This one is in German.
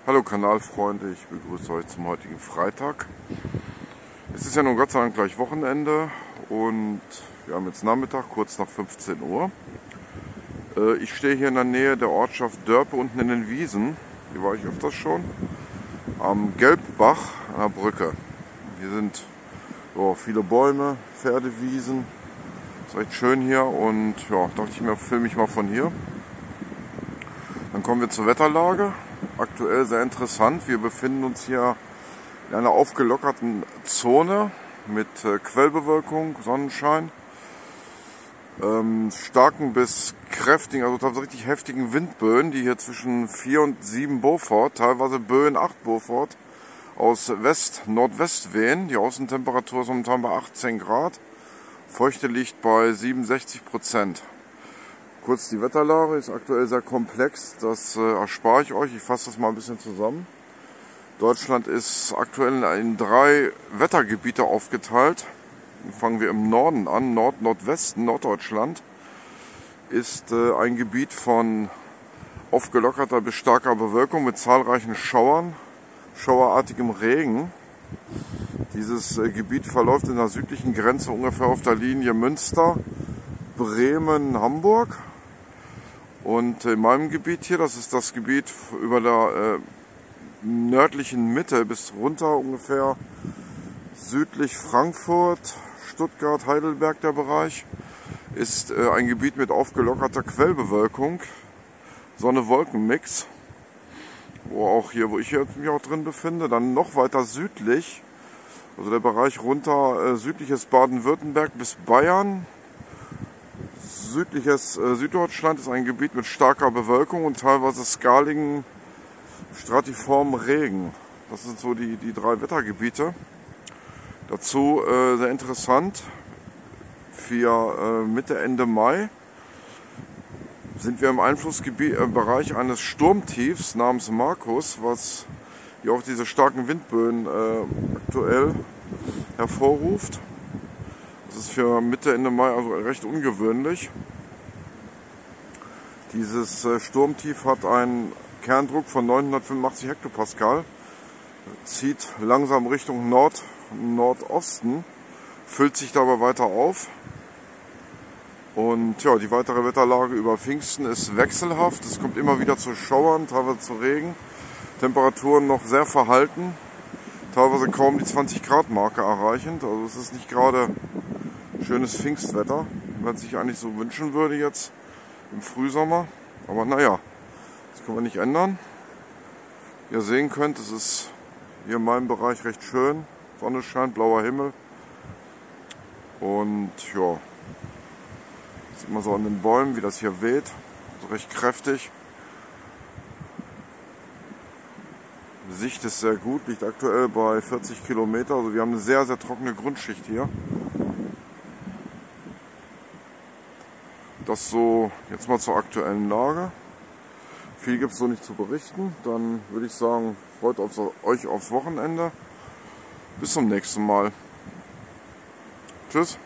Hallo Kanalfreunde, ich begrüße euch zum heutigen Freitag. Es ist ja nun Gott sei Dank gleich Wochenende und wir haben jetzt Nachmittag, kurz nach 15 Uhr. Ich stehe hier in der Nähe der Ortschaft Dörpe unten in den Wiesen. Hier war ich öfters schon. Am Gelbbach an der Brücke. Hier sind viele Bäume, Pferdewiesen. Ist recht schön hier und ja, dachte ich mir, filme ich mal von hier. Dann kommen wir zur Wetterlage. Aktuell sehr interessant. Wir befinden uns hier in einer aufgelockerten Zone mit Quellbewölkung, Sonnenschein, starken bis kräftigen, also tatsächlich heftigen Windböen, die hier zwischen 4 und 7 Beaufort, teilweise Böen 8 Beaufort, aus West-Nordwest wehen. Die Außentemperatur ist momentan bei 18 Grad. Feuchte liegt bei 67%. Kurz die Wetterlage, ist aktuell sehr komplex, das erspare ich euch, ich fasse das mal ein bisschen zusammen. Deutschland ist aktuell in 3 Wettergebiete aufgeteilt. Fangen wir im Norden an, Nordwesten, Norddeutschland ist ein Gebiet von aufgelockerter bis starker Bewölkung mit zahlreichen Schauern, schauerartigem Regen. Dieses Gebiet verläuft in der südlichen Grenze ungefähr auf der Linie Münster, Bremen, Hamburg. Und in meinem Gebiet hier, das ist das Gebiet über der nördlichen Mitte bis runter ungefähr südlich Frankfurt, Stuttgart, Heidelberg der Bereich, ist ein Gebiet mit aufgelockerter Quellbewölkung, Sonne-Wolken-Mix, wo ich mich auch drin befinde. Dann noch weiter südlich, also der Bereich runter südliches Baden-Württemberg bis Bayern. Südliches Süddeutschland ist ein Gebiet mit starker Bewölkung und teilweise skaligen, stratiformen Regen. Das sind so die 3 Wettergebiete. Dazu sehr interessant, für Mitte, Ende Mai sind wir im Einflussbereich eines Sturmtiefs namens Markus, was hier auch diese starken Windböen aktuell hervorruft. Das ist für Mitte, Ende Mai also recht ungewöhnlich. Dieses Sturmtief hat einen Kerndruck von 985 Hektopascal, zieht langsam Richtung Nordosten, füllt sich dabei weiter auf. Und ja, die weitere Wetterlage über Pfingsten ist wechselhaft. Es kommt immer wieder zu Schauern, teilweise zu Regen. Temperaturen noch sehr verhalten, teilweise kaum die 20 Grad Marke erreichend. Also es ist nicht gerade schönes Pfingstwetter, wie man sich eigentlich so wünschen würde jetzt im Frühsommer. Aber naja, das können wir nicht ändern. Wie ihr sehen könnt, es ist hier in meinem Bereich recht schön. Sonne scheint, blauer Himmel. Und ja, sieht man so an den Bäumen, wie das hier weht. Also recht kräftig. Die Sicht ist sehr gut, liegt aktuell bei 40 Kilometer. Also wir haben eine sehr, sehr trockene Grundschicht hier. Das so jetzt mal zur aktuellen Lage. Viel gibt es so nicht zu berichten. Dann würde ich sagen, freut euch aufs Wochenende. Bis zum nächsten Mal. Tschüss.